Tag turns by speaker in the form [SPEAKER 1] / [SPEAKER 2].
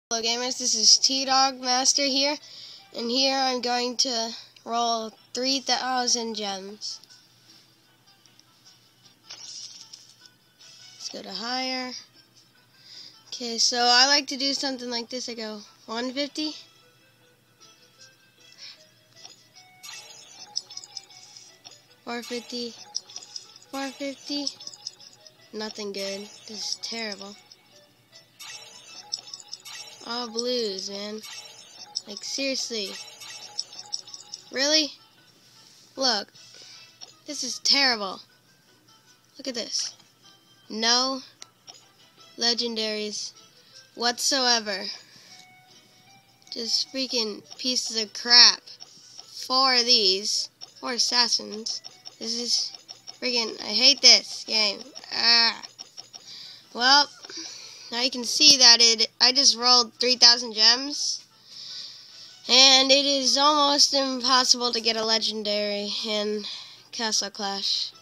[SPEAKER 1] Hello gamers, this is T-Dog Master here, and here I'm going to roll 3,000 gems. Let's go to higher. Okay, so I like to do something like this. I go 150, 450, 450, nothing good. This is terrible. All blues, man. Like, seriously. Really? Look. This is terrible. Look at this. No legendaries whatsoever. Just freaking pieces of crap. 4 of these. 4 assassins. This is freaking... I hate this game. Well... Now you can see that I just rolled 3,000 gems, and it is almost impossible to get a legendary in Castle Clash.